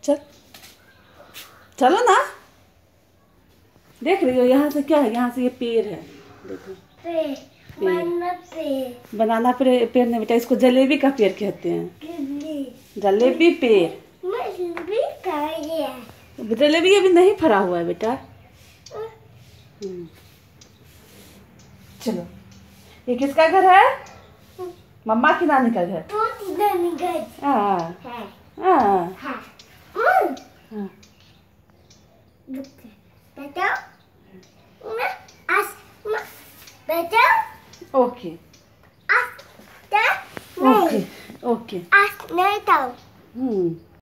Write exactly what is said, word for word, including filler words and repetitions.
चल चलो ना। देख रही हो यहाँ से क्या है? यहाँ से ये पेड़ है, देखो पेड़, बनाना पेड़। बनाना पेड़ पेड़ नहीं बेटा, इसको जलेबी का पेड़ कहते हैं। जलेबी पेड़। जलेबी अभी नहीं फरा हुआ है बेटा। चलो, ये किसका घर है? मम्मा की नानी का घर। नानी घर। हाँ हाँ हाँ। Okay okay okay. नहीं। हम्म।